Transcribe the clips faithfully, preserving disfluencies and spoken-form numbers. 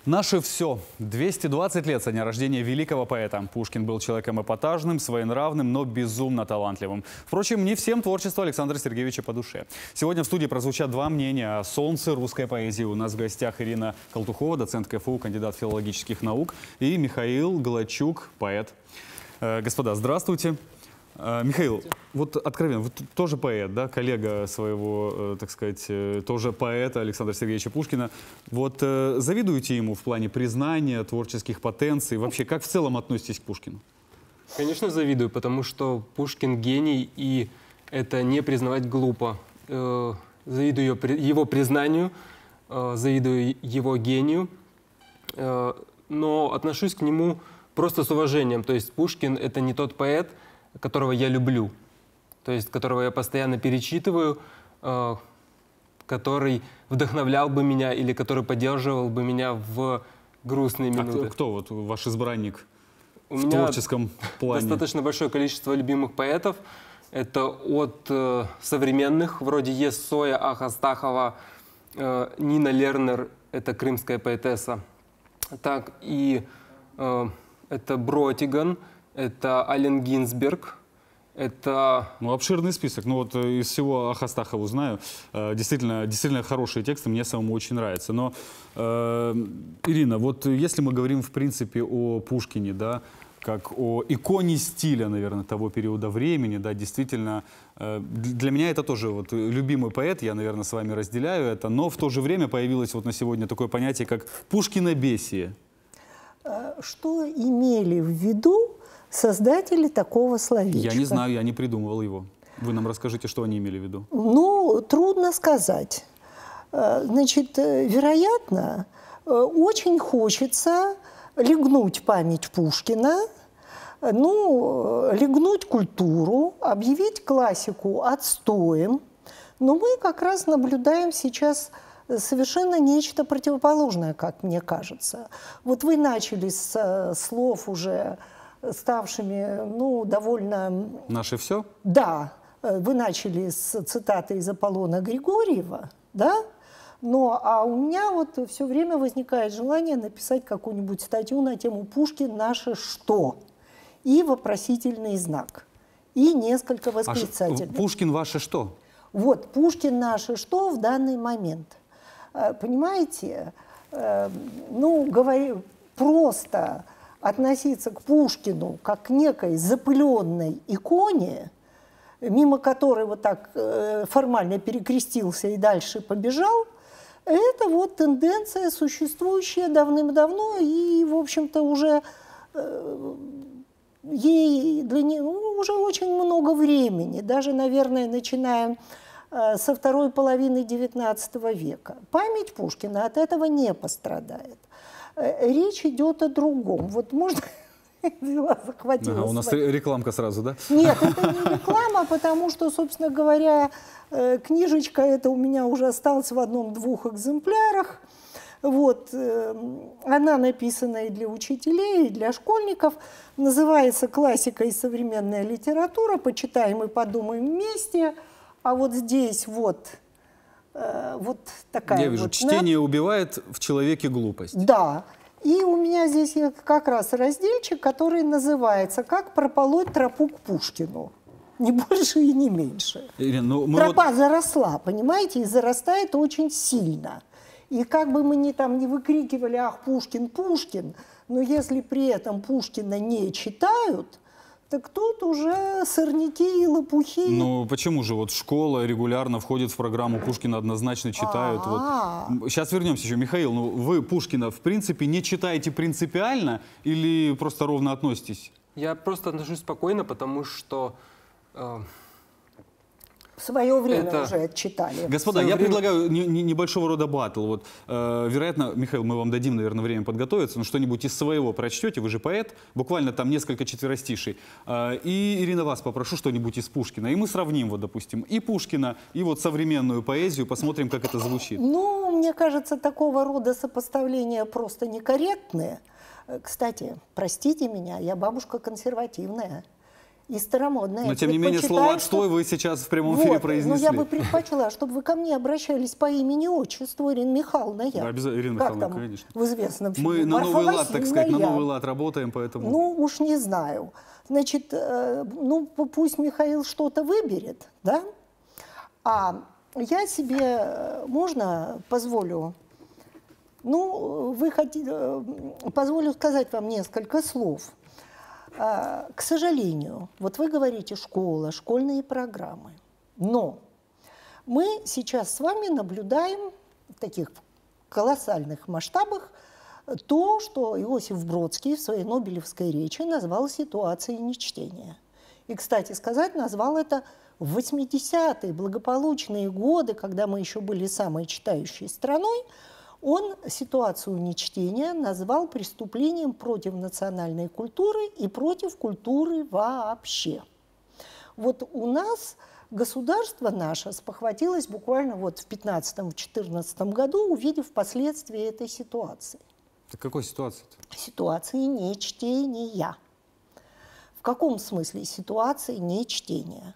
Наше все. двести двадцать лет со дня рождения великого поэта. Пушкин был человеком эпатажным, своенравным, но безумно талантливым. Впрочем, не всем творчество Александра Сергеевича по душе. Сегодня в студии прозвучат два мнения о солнце русской поэзии. У нас в гостях Ирина Колтухова, доцент ка эф у, кандидат филологических наук, и Михаил Голачук, поэт. Э, господа, здравствуйте. Михаил, вот откровенно, вы тоже поэт, да, коллега своего, так сказать, тоже поэта Александра Сергеевича Пушкина. Вот завидуете ему в плане признания, творческих потенций? Вообще, как в целом относитесь к Пушкину? Конечно, завидую, потому что Пушкин гений, и это не признавать глупо. Завидую его признанию, завидую его гению, но отношусь к нему просто с уважением. То есть Пушкин — это не тот поэт, которого я люблю, то есть которого я постоянно перечитываю, э, который вдохновлял бы меня или который поддерживал бы меня в грустные минуты. А кто, кто вот ваш избранник У в меня творческом плане? Достаточно большое количество любимых поэтов. Это от э, современных, вроде Ессоя, Ахастахова, э, Нина Лернер, это крымская поэтесса. Так и э, это Бротиган, это Аллен Гинзберг, это... Ну, обширный список. Ну, вот из всего Ахастахову знаю. Действительно, действительно хорошие тексты, мне самому очень нравятся. Но, э, Ирина, вот если мы говорим, в принципе, о Пушкине, да, как о иконе стиля, наверное, того периода времени, да, действительно, э, для меня это тоже вот любимый поэт, я, наверное, с вами разделяю это, но в то же время появилось вот на сегодня такое понятие, как пушкинобесие. Что имели в виду создатели такого словечка? Я не знаю, я не придумывал его. Вы нам расскажите, что они имели в виду. Ну, трудно сказать. Значит, вероятно, очень хочется легнуть память Пушкина, ну, легнуть культуру, объявить классику отстоем. Но мы как раз наблюдаем сейчас совершенно нечто противоположное, как мне кажется. Вот вы начали с слов уже ставшими, ну, довольно... Наше все? Да. Вы начали с цитаты из Аполлона Григорьева, да? Но а у меня вот все время возникает желание написать какую-нибудь статью на тему «Пушкин наше что?» и вопросительный знак, и несколько восклицательных. А Пушкин ваше что? Вот, Пушкин наше что в данный момент. Понимаете, ну, говорю, просто относиться к Пушкину как к некой запыленной иконе, мимо которой вот так формально перекрестился и дальше побежал, это вот тенденция, существующая давным-давно и, в общем-то, уже ей для нее, ну, уже очень много времени, даже, наверное, начиная со второй половины девятнадцатого века. Память Пушкина от этого не пострадает. Речь идет о другом. Вот можно... захватила ага, у нас свои... рекламка сразу, да? Нет, это не реклама, потому что, собственно говоря, книжечка эта у меня уже осталась в одном-двух экземплярах. Вот, она написана и для учителей, и для школьников. Называется «Классика и современная литература». Почитаем и подумаем вместе. А вот здесь вот, э, вот такая... Я вижу, вот чтение над... убивает в человеке глупость. Да. И у меня здесь как раз разделчик, который называется «Как прополоть тропу к Пушкину». Не больше и не меньше. Ирина, ну, мы Тропа вот... заросла, понимаете, и зарастает очень сильно. И как бы мы ни там не выкрикивали «Ах, Пушкин, Пушкин!», но если при этом Пушкина не читают, так тут уже сорняки и лопухи. Ну почему же? Вот школа регулярно входит в программу Пушкина, однозначно читают. А-а-а. Вот. Сейчас вернемся еще. Михаил, ну вы Пушкина в принципе не читаете принципиально или просто ровно относитесь? Я просто отношусь спокойно, потому что... Э, В свое время это... уже отчитали. Господа, я время... предлагаю не, не, небольшого рода баттл. Вот, э, вероятно, Михаил, мы вам дадим, наверное, время подготовиться, но что-нибудь из своего прочтете, вы же поэт, буквально там несколько четверостишей. Э, и, Ирина, вас попрошу что-нибудь из Пушкина. И мы сравним, вот, допустим, и Пушкина, и вот современную поэзию, посмотрим, как это звучит. Ну, мне кажется, такого рода сопоставления просто некорректные. Кстати, простите меня, я бабушка консервативная. и старомодное. Но, тем не менее, слово «отстой» вы сейчас в прямом вот, эфире произнесли. Но я бы предпочла, чтобы вы ко мне обращались по имени-отчеству. Ирина Михайловна, я. Обязательно, Ирина как Михайловна, там конечно. в известном фильме? Мы на Марфа новый лад, так сказать, на Васильевна, новый я. лад работаем, поэтому... Ну, уж не знаю. Значит, э, ну, пусть Михаил что-то выберет, да? А я себе, э, можно, позволю... Ну, вы хотите, позволю сказать вам несколько слов. К сожалению, вот вы говорите школа, школьные программы. Но мы сейчас с вами наблюдаем в таких колоссальных масштабах то, что Иосиф Бродский в своей Нобелевской речи назвал ситуацией нечтения. И, кстати сказать, назвал это в восьмидесятые благополучные годы, когда мы еще были самой читающей страной. Он ситуацию нечтения назвал преступлением против национальной культуры и против культуры вообще. Вот у нас государство наше спохватилось буквально вот в пятнадцатом-четырнадцатом году, увидев последствия этой ситуации. Так какой ситуации-то? Ситуации нечтения. В каком смысле ситуации нечтения?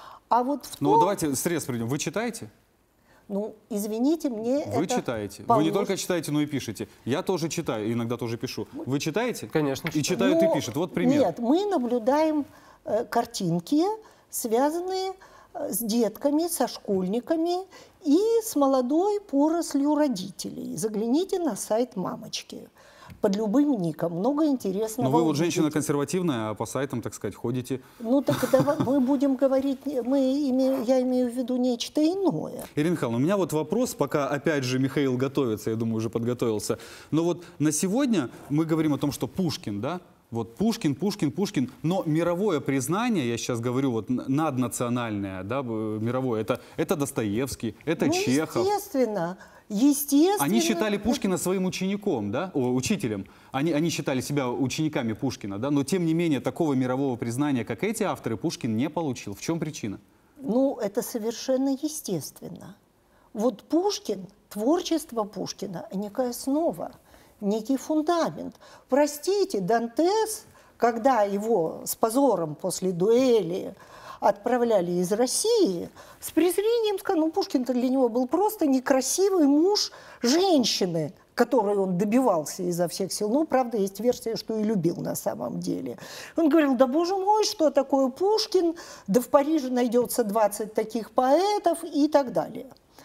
А вот в Ну, том... давайте срез приведем. Вы читаете? Ну, извините, мне Вы это читаете. полож... Вы не только читаете, но и пишете. Я тоже читаю, иногда тоже пишу. Вы читаете? Конечно, И читаю. читают, Но и пишут. Вот пример. Нет, мы наблюдаем э, картинки, связанные э, с детками, со школьниками и с молодой порослью родителей. Загляните на сайт «Мамочки». Под любым ником. Много интересного. Но вы вот увидите. женщина консервативная, а по сайтам, так сказать, ходите. Ну так давай, мы будем говорить, мы име, я имею в виду нечто иное. Ирина Михайловна, у меня вот вопрос, пока опять же Михаил готовится, я думаю, уже подготовился. Но вот на сегодня мы говорим о том, что Пушкин, да, вот Пушкин, Пушкин, Пушкин, но мировое признание, я сейчас говорю, вот наднациональное, да, мировое, это, это Достоевский, это Ну, Чехов. естественно. Естественно. Они считали Пушкина своим учеником, да, о, учителем. Они, они считали себя учениками Пушкина, да, но тем не менее такого мирового признания, как эти авторы, Пушкин не получил. В чем причина? Ну, это совершенно естественно. Вот Пушкин, творчество Пушкина, некая основа, некий фундамент. Простите, Дантес, когда его с позором после дуэли отправляли из России, с презрением сказал, ну, Пушкин-то для него был просто некрасивый муж женщины, которой он добивался изо всех сил. Ну, правда, есть версия, что и любил на самом деле. Он говорил, да, боже мой, что такое Пушкин, да в Париже найдется двадцать таких поэтов и так далее.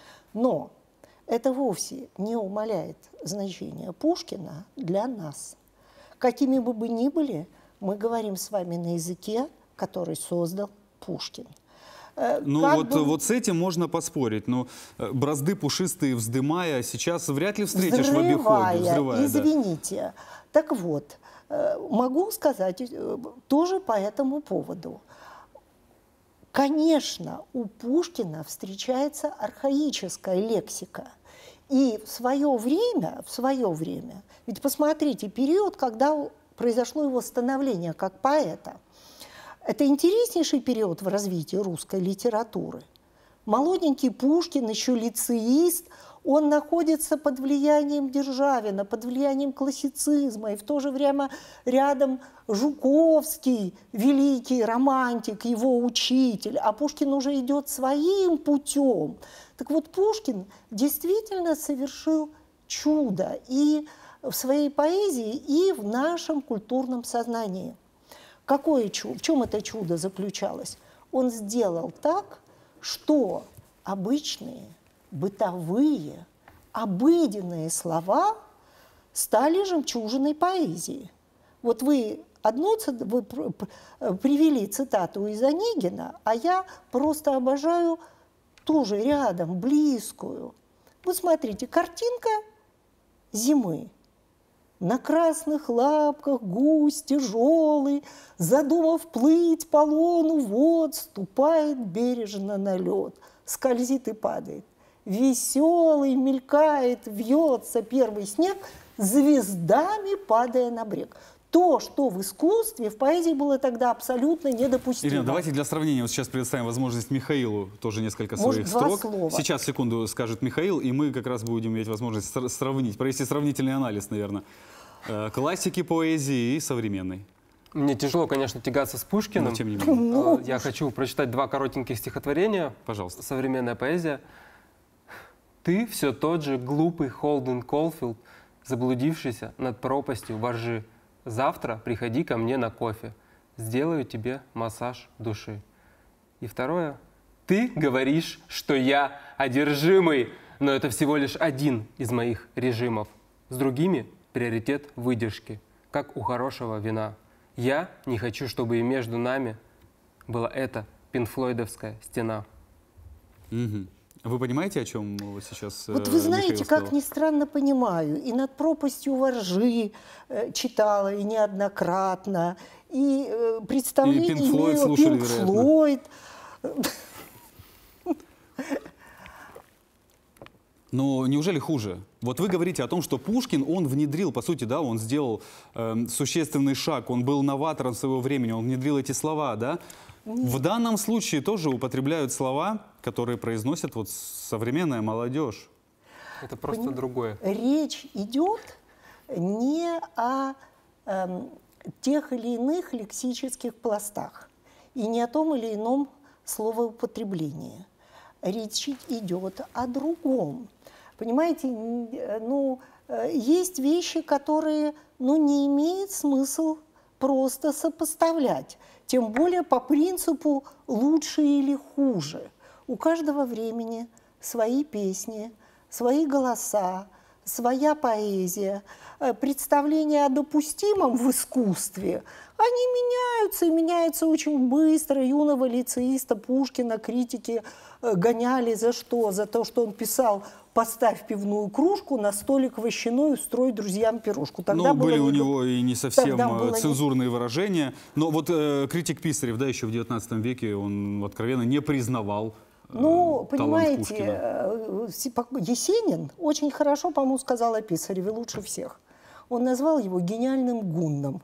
Но это вовсе не умаляет значения Пушкина для нас. Какими бы мы ни были, мы говорим с вами на языке, который создал Пушкин. Ну как вот, бы... вот с этим можно поспорить, но бразды пушистые вздымая сейчас вряд ли встретишь взрывая, в обиходе. Взрывая, извините. Да. Так вот, могу сказать тоже по этому поводу. Конечно, у Пушкина встречается архаическая лексика. И в свое время, в свое время, ведь посмотрите, период, когда произошло его становление как поэта, это интереснейший период в развитии русской литературы. Молоденький Пушкин, еще лицеист, он находится под влиянием Державина, под влиянием классицизма, и в то же время рядом Жуковский, великий романтик, его учитель, а Пушкин уже идет своим путем. Так вот, Пушкин действительно совершил чудо и в своей поэзии, и в нашем культурном сознании. Какое чудо? В чем это чудо заключалось? Он сделал так, что обычные, бытовые, обыденные слова стали жемчужиной поэзии. Вот вы одну вы привели цитату из Онегина, а я просто обожаю тоже рядом, близкую. Вот смотрите, картинка зимы. На красных лапках гусь тяжелый, задумав плыть по лону вод, ступает бережно на лед, скользит и падает. Веселый мелькает, вьется первый снег, звездами падая на брег. То, что в искусстве, в поэзии было тогда абсолютно недопустимо. Ирина, давайте для сравнения вот сейчас предоставим возможность Михаилу тоже несколько Может, своих два строк. слова? Сейчас, секунду, скажет Михаил, и мы как раз будем иметь возможность сравнить, провести сравнительный анализ, наверное, классики поэзии и современной. Мне тяжело, конечно, тягаться с Пушкиным. Но тем не менее. Э, Я хочу прочитать два коротеньких стихотворения. Пожалуйста. Современная поэзия. Ты все тот же глупый Холден Колфилд, заблудившийся над пропастью воржи. Завтра приходи ко мне на кофе, сделаю тебе массаж души. И второе. Ты говоришь, что я одержимый, но это всего лишь один из моих режимов. С другими приоритет выдержки, как у хорошего вина. Я не хочу, чтобы и между нами была эта пинкфлойдовская стена. Мгм. Вы понимаете, о чем вот сейчас Вот э, вы знаете, Михаил как сказал? ни странно понимаю, и «Над пропастью воржи» э, читала, и неоднократно, и э, представление И Pink Floyd имела слушали, Pink вероятно. Floyd. Но неужели хуже? Вот вы говорите о том, что Пушкин, он внедрил, по сути, да, он сделал эм, существенный шаг, он был новатором своего времени, он внедрил эти слова, да? В данном случае тоже употребляют слова, которые произносят вот современная молодежь. Это просто Поним- другое. Речь идет не о эм, тех или иных лексических пластах и не о том или ином словоупотреблении. Речь идет о другом. Понимаете, н- э, ну, э, есть вещи, которые ну, не имеет смысл просто сопоставлять. Тем более по принципу лучше или хуже. У каждого времени свои песни, свои голоса, своя поэзия. Э, Представления о допустимом в искусстве, они меняются, и меняются очень быстро. Юного лицеиста Пушкина критики э, гоняли за что? За то, что он писал «поставь пивную кружку на столик вощаной, устрой друзьям пирожку». Тогда Ну, было были у не- него и не совсем Тогда э, было не- цензурные выражения. Но вот э, критик Писарев, да, еще в девятнадцатом веке, он откровенно не признавал э, Ну, талант понимаете, Пушкина. э, Сипа- Есенин очень хорошо, по-моему, сказал о Писареве лучше всех. Он назвал его гениальным гунном.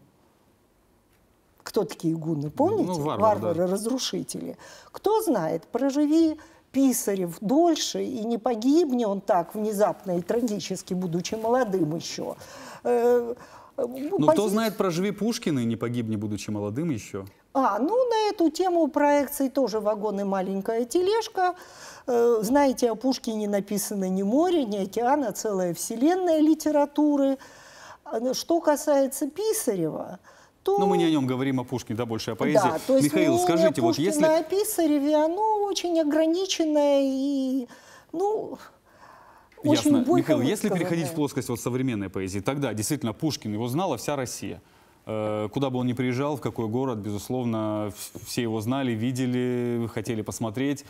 Кто такие гунны, помните? Ну, варвар, да. Варвары-разрушители. Кто знает, проживи Писарев дольше, и не погибни он так внезапно и трагически, будучи молодым еще. Э, Ну, кто знает, проживи Пушкина и не погибни, будучи молодым еще. А, ну на эту тему проекций тоже «Вагон и маленькая тележка». Э, Знаете, о Пушкине написано не море, не океан, а целая вселенная литературы. А Что касается Писарева, то... Но мы не о нем говорим, о Пушкине, да, больше о поэзии. Да, то есть Михаил, мнение скажите, вот Пушкина если... о Писареве, оно очень ограниченное и, ну, очень Ясно. бойко Михаил, если высказанное. переходить в плоскость вот современной поэзии, тогда действительно Пушкин, его знала вся Россия. Э, Куда бы он ни приезжал, в какой город, безусловно, в- все его знали, видели, хотели посмотреть.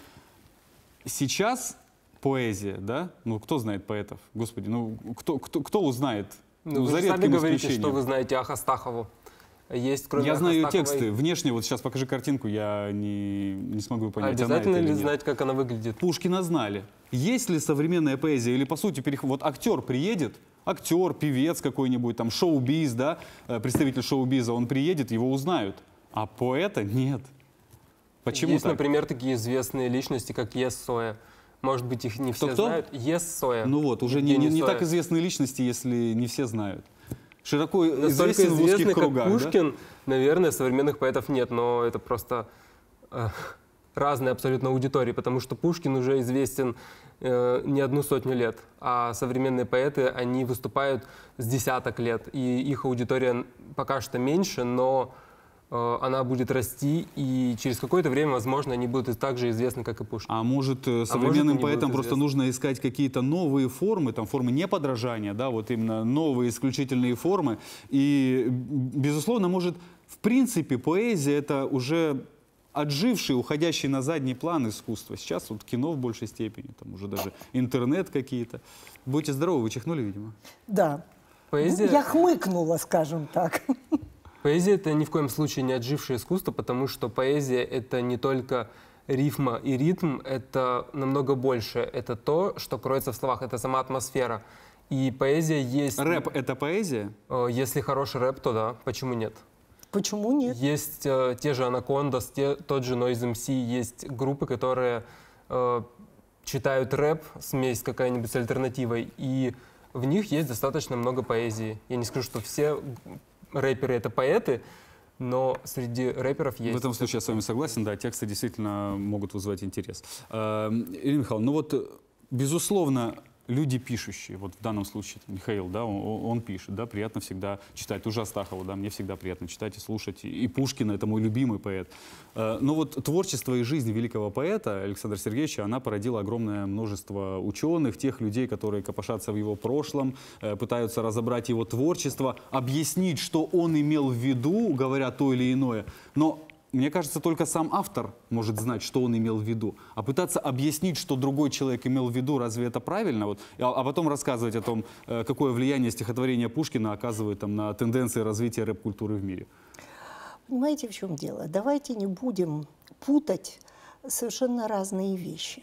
Сейчас поэзия, да? Ну, кто знает поэтов? Господи, ну, кто, кто, кто узнает? Ну, вы за же сами редким говорите, исключением. что вы знаете о Хастахову. Есть, кроме Я знаю ее Хастаховой- тексты. Внешне, вот сейчас покажи картинку, я не, не смогу понять, она Обязательно это или ли нет. знать, как она выглядит? Пушкина знали. Есть ли современная поэзия или, по сути, перех... вот актер приедет, актер, певец какой-нибудь, там, шоу-биз, да, э, представитель шоу-биза, он приедет, его узнают, а поэта нет. Почему Есть, так? например, такие известные личности, как Ес Соя. Может быть, их не все Кто-кто? знают. Ес Соя. Ну вот, уже не, не, Евгений не Соя. так известные личности, если не все знают. Широко Настолько известен в узких известный, как кругах, да? Пушкин, наверное, современных поэтов нет, но это просто э, разные абсолютно аудитории, потому что Пушкин уже известен э, не одну сотню лет, а современные поэты, они выступают с десяток лет, и их аудитория пока что меньше, но э, она будет расти, и через какое-то время, возможно, они будут так же известны, как и Пушкин. А может, э, может, современным они поэтам будут просто известны. нужно искать какие-то новые формы, там, формы неподражания, да, вот именно новые исключительные формы. И, м, безусловно, может, в принципе, поэзия — это уже отживший, уходящий на задний план искусство. Сейчас вот кино в большей степени, там уже даже интернет какие-то. Будьте здоровы, вы чихнули, видимо. Да. Поэзия... Я хмыкнула, скажем так. Поэзия — это ни в коем случае не отжившее искусство, потому что поэзия — это не только рифма и ритм, это намного больше. Это то, что кроется в словах, это сама атмосфера. И поэзия есть... Рэп — это поэзия? Э, Если хороший рэп, то да, почему нет? Почему нет? Есть э, те же Анакондас, те, тот же Noise эм си, есть группы, которые э, читают рэп, смесь какая-нибудь с альтернативой, и в них есть достаточно много поэзии. Я не скажу, что все рэперы — это поэты, но среди рэперов есть... В этом случае я с вами согласен, да, тексты действительно могут вызвать интерес. Э, Ирина Михайловна, ну вот, безусловно, люди пишущие, вот в данном случае Михаил, да, он, он пишет, да, приятно всегда читать, уже Астахову, да, мне всегда приятно читать и слушать, и Пушкина, это мой любимый поэт. Но вот творчество и жизнь великого поэта Александра Сергеевича, она породила огромное множество ученых, тех людей, которые копошатся в его прошлом, пытаются разобрать его творчество, объяснить, что он имел в виду, говоря то или иное, но мне кажется, только сам автор может знать, что он имел в виду. А пытаться объяснить, что другой человек имел в виду, разве это правильно? Вот, а, а потом рассказывать о том, какое влияние стихотворение Пушкина оказывает там, на тенденции развития рэп-культуры в мире. Понимаете, в чем дело? Давайте не будем путать совершенно разные вещи.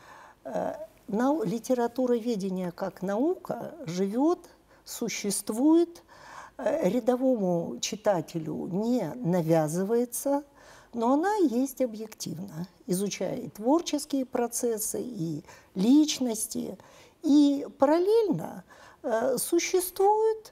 Нау- литературоведение как наука живет, существует, рядовому читателю не навязывается, но она есть объективно, изучая и творческие процессы, и личности. И параллельно э, существует,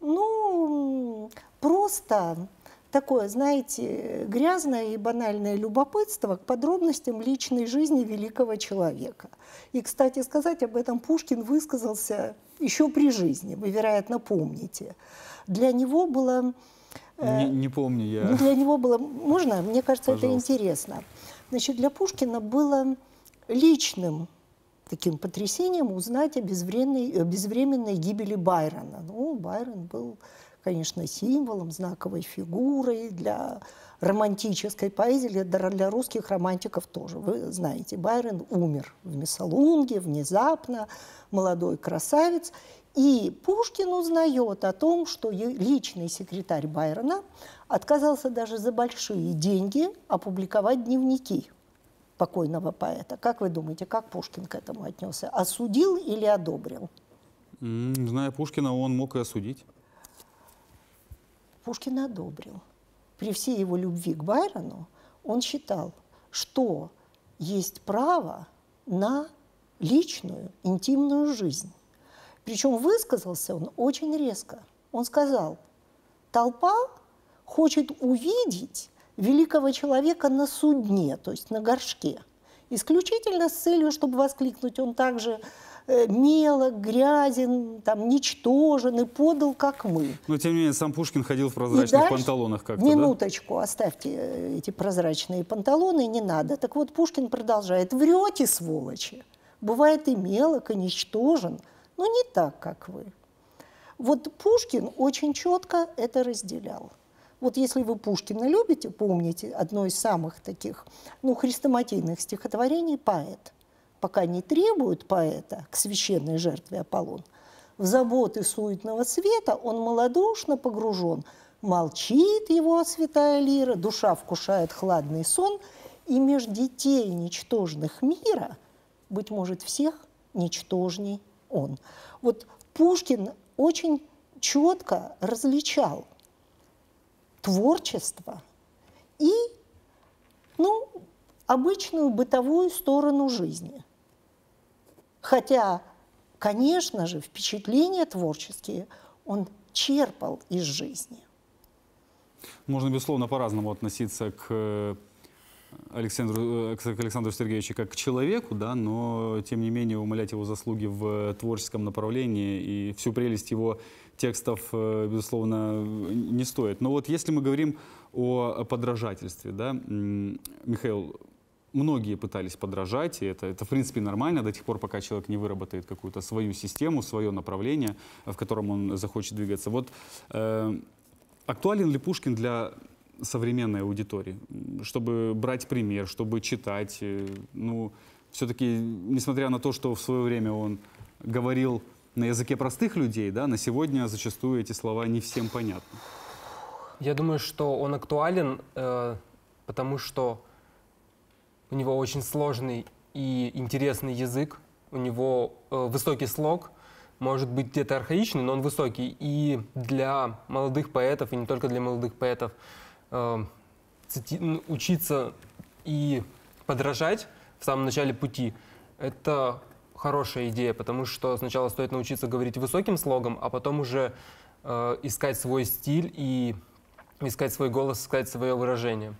ну, просто такое, знаете, грязное и банальное любопытство к подробностям личной жизни великого человека. И, кстати сказать, об этом Пушкин высказался еще при жизни, вы, вероятно, помните. Для него было... Не, не помню я. Для него было... Можно? Мне кажется, Пожалуйста. это интересно. Значит, для Пушкина было личным таким потрясением узнать о безвременной, о безвременной гибели Байрона. Ну, Байрон был, конечно, символом, знаковой фигурой для романтической поэзии, для, для русских романтиков тоже. Вы знаете, Байрон умер в Мессалунге внезапно, молодой красавец. И Пушкин узнает о том, что личный секретарь Байрона отказался даже за большие деньги опубликовать дневники покойного поэта. Как вы думаете, как Пушкин к этому отнесся? Осудил или одобрил? Mm, зная Пушкина, он мог и осудить. Пушкин одобрил. При всей его любви к Байрону он считал, что есть право на личную, интимную жизнь. Причем высказался он очень резко. Он сказал, толпа хочет увидеть великого человека на судне, то есть на горшке. Исключительно с целью, чтобы воскликнуть, он также э, мелок, грязен, там, ничтожен и подал, как мы. Но, тем не менее, сам Пушкин ходил в прозрачных дальше, панталонах как-то, минуточку, да? Оставьте эти прозрачные панталоны, не надо. Так вот, Пушкин продолжает. Врете, сволочи. Бывает и мелок, и ничтожен, но не так, как вы. Вот Пушкин очень четко это разделял. Вот если вы Пушкина любите, помните, одно из самых таких, ну, хрестоматийных стихотворений «Поэт». Пока не требует поэта к священной жертве Аполлон, в заботы суетного света он малодушно погружен. Молчит его святая лира, душа вкушает хладный сон, и меж детей ничтожных мира, быть может, всех ничтожней он. Вот Пушкин очень четко различал творчество и, ну, обычную бытовую сторону жизни. Хотя, конечно же, впечатления творческие он черпал из жизни. Можно, безусловно, по-разному относиться к Александру, к Александру Сергеевичу как к человеку, да, но, тем не менее, умалять его заслуги в творческом направлении и всю прелесть его текстов, безусловно, не стоит. Но вот если мы говорим о подражательстве, да, Михаил, многие пытались подражать, и это, это, в принципе, нормально до тех пор, пока человек не выработает какую-то свою систему, свое направление, в котором он захочет двигаться. Вот э, актуален ли Пушкин для современной аудитории, чтобы брать пример, чтобы читать? Ну, все-таки, несмотря на то, что в свое время он говорил на языке простых людей, да, на сегодня зачастую эти слова не всем понятны. Я думаю, что он актуален, э, потому что у него очень сложный и интересный язык, у него э, высокий слог, может быть где-то архаичный, но он высокий. И для молодых поэтов, и не только для молодых поэтов, э, цити- учиться и подражать в самом начале пути — это хорошая идея, потому что сначала стоит научиться говорить высоким слогом, а потом уже э, искать свой стиль и искать свой голос, искать свое выражение.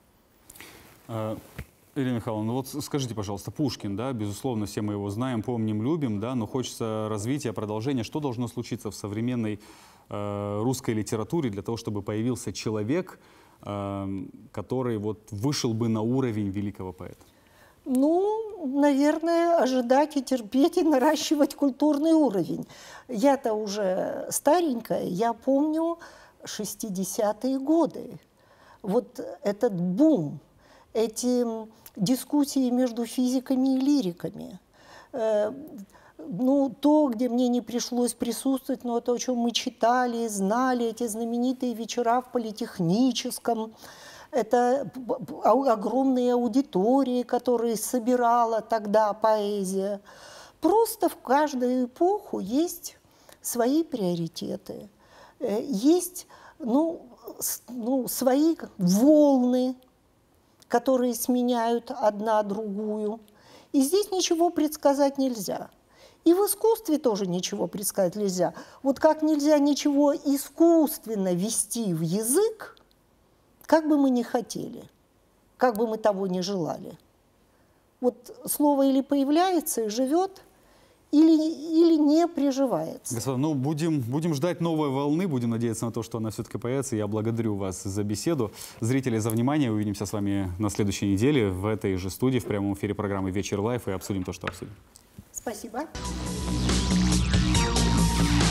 Ирина Михайловна, ну вот скажите, пожалуйста, Пушкин, да, безусловно, все мы его знаем, помним, любим, да, но хочется развития, продолжения. Что должно случиться в современной э, русской литературе для того, чтобы появился человек, э, который вот вышел бы на уровень великого поэта? Ну, наверное, ожидать и терпеть, и наращивать культурный уровень. Я-то уже старенькая, я помню шестидесятые годы. Вот этот бум, эти дискуссии между физиками и лириками. Э, ну, то, где мне не пришлось присутствовать, но то, о чем мы читали, знали, эти знаменитые вечера в Политехническом, это огромные аудитории, которые собирала тогда поэзия. Просто в каждую эпоху есть свои приоритеты, есть ну, ну, свои волны, которые сменяют одна другую. И здесь ничего предсказать нельзя. И в искусстве тоже ничего предсказать нельзя. Вот как нельзя ничего искусственно ввести в язык, как бы мы ни хотели, как бы мы того ни желали. Вот слово или появляется и живет, или, или не приживается. Господа, ну будем, будем ждать новой волны, будем надеяться на то, что она все-таки появится. Я благодарю вас за беседу. Зрители, за внимание. Увидимся с вами на следующей неделе в этой же студии, в прямом эфире программы «Вечер лайф» и обсудим то, что обсудим. Спасибо.